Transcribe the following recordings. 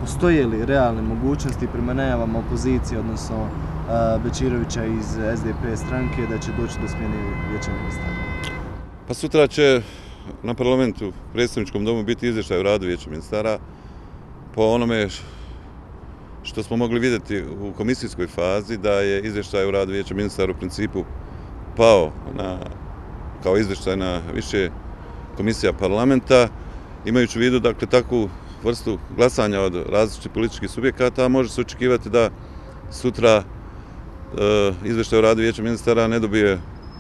postoje li realne mogućnosti prema najavama opozicije, odnosno Bećirovića iz SDP stranke, da će doći do smjene vijeća ministara? Pa sutra će na parlamentu, predstavničkom domu, biti izvještaj o radu vijeća ministara. Po onome što smo mogli vidjeti u komisijskoj fazi, da je izvještaj o radu vijeća ministara u principu pao kao izvještaj na više komisija parlamenta, imajući u vidu dakle takvu vrstu glasanja od različitih političkih subjekata, može se očekivati da sutra izvještaj o radu vijeća ministara ne dobije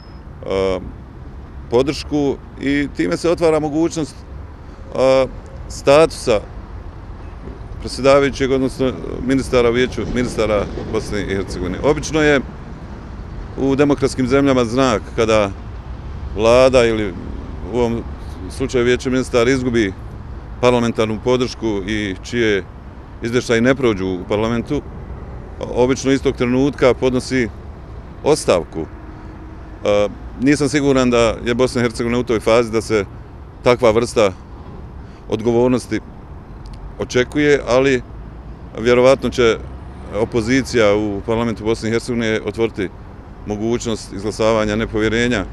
podršku i time se otvara mogućnost statusa predsjedavajućeg, odnosno ministara u vijeću ministara Bosne i Hercegovine. Obično je u demokratskim zemljama znak kada vlada ili u ovom slučaju vijeće ministara izgubi parlamentarnu podršku i čije izvještaji ne prođu u parlamentu, obično istog trenutka podnosi ostavku. Nisam siguran da je Bosna i Hercegovina u toj fazi da se takva vrsta odgovornosti očekuje, ali vjerovatno će opozicija u parlamentu Bosne i Hercegovine otvoriti mogućnost izglasavanja nepovjerenja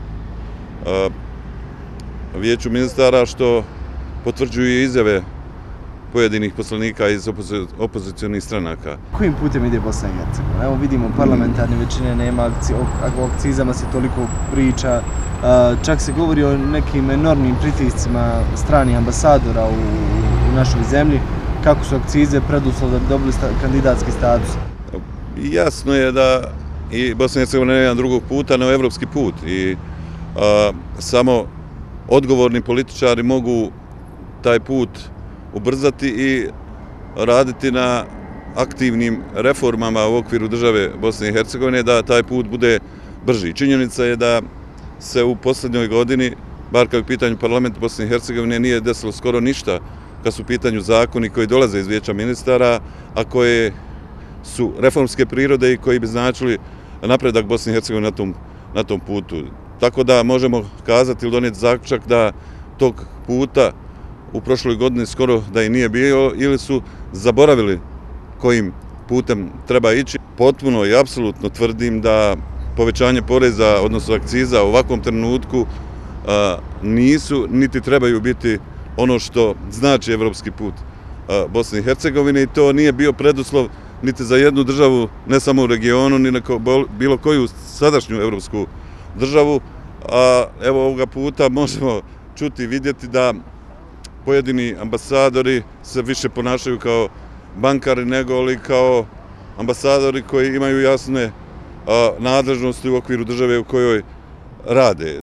vijeću ministara, što potvrđuju izjave pojedinih poslanika iz opozicionih stranaka. Kojim putem ide Bosna i Hercegovina? Evo vidimo, parlamentarne većine nema, o akcizama se toliko priča, čak se govori o nekim enormnim pritiscima stranih ambasadora u našoj zemlji. Kako su akcize preduslov da bi dobili kandidatski status? Jasno je da i Bosna i Hercegovina nema drugog puta, no evropski put. I samo odgovorni političari mogu taj put ubrzati i raditi na aktivnim reformama u okviru države Bosne i Hercegovine, da taj put bude brži. Činjenica je da se u posljednjoj godini, bar kad je u pitanju parlamenta Bosne i Hercegovine, nije desilo skoro ništa kad su u pitanju zakoni koji dolaze iz vijeća ministara, a koje su reformske prirode i koji bi značili napredak Bosne i Hercegovine na tom putu. Tako da možemo kazati ili donijeti zaključak da tog puta u prošloj godini skoro da i nije bio ili su zaboravili kojim putem treba ići. Potpuno i apsolutno tvrdim da povećanje poreza, odnosno akciza u ovakvom trenutku nisu niti trebaju biti ono što znači evropski put Bosne i Hercegovine, i to nije bio preduslov niti za jednu državu, ne samo u regionu, ni bilo koju sadašnju evropsku državu. A evo ovoga puta možemo čuti i vidjeti da pojedini ambasadori se više ponašaju kao bankari nego li kao ambasadori koji imaju jasne nadležnosti u okviru države u kojoj rade.